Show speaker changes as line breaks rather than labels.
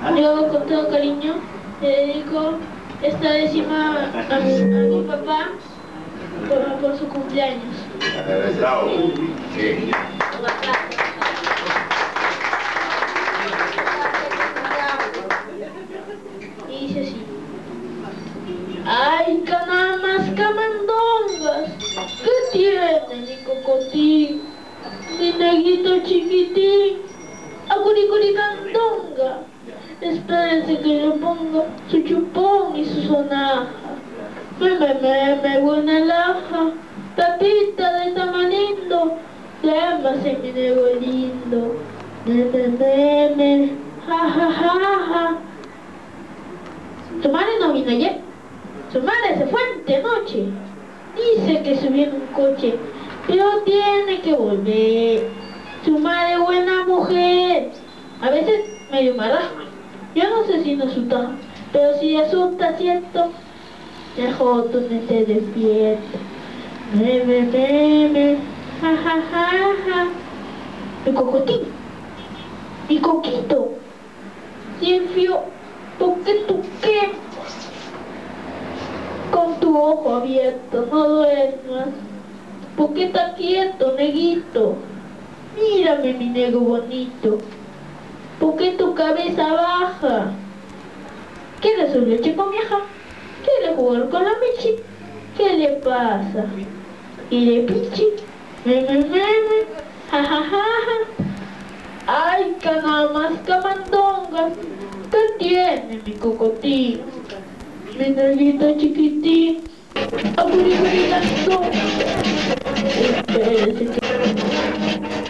Yo con todo cariño le dedico esta décima a mi papá por su cumpleaños.
Bravo. Sí.
Y dice así: ¡ay, canamas, camandongas! ¿Qué tiene mi cocotín? Mi neguito chiquitín, acuricuricandonga. Espérense que yo ponga su chupón y su sonaja. Me, buena laja, tapita de tamarindo, démase mi nego lindo. Me, ja, ja, ja, ja. Su madre no vino ayer, su madre se fue anoche. Dice que subió en un coche, pero tiene que volver. Su madre buena mujer, a veces medio marrasca. Yo no sé si nos asusta, pero si asusta, ¿cierto? Mejor tú no te despierta. Me, ja, ja, ja, ja. Mi cocotín, mi coquito, Silvio, ¿por qué tú qué? Con tu ojo abierto, no duermas. ¿Por qué estás quieto, neguito? Mírame, mi negro bonito. ¿Por qué tu cabeza baja? ¿Quieres su leche con vieja? ¿Quiere jugar con la Michi? ¿Qué le pasa? ¿Y le pichi? Me, ja, ja, ja, ja. ¡Ay, canamas, camandongas! ¿Qué tiene mi cocotín? Mi negrito chiquitín, aburrido. Espérese que...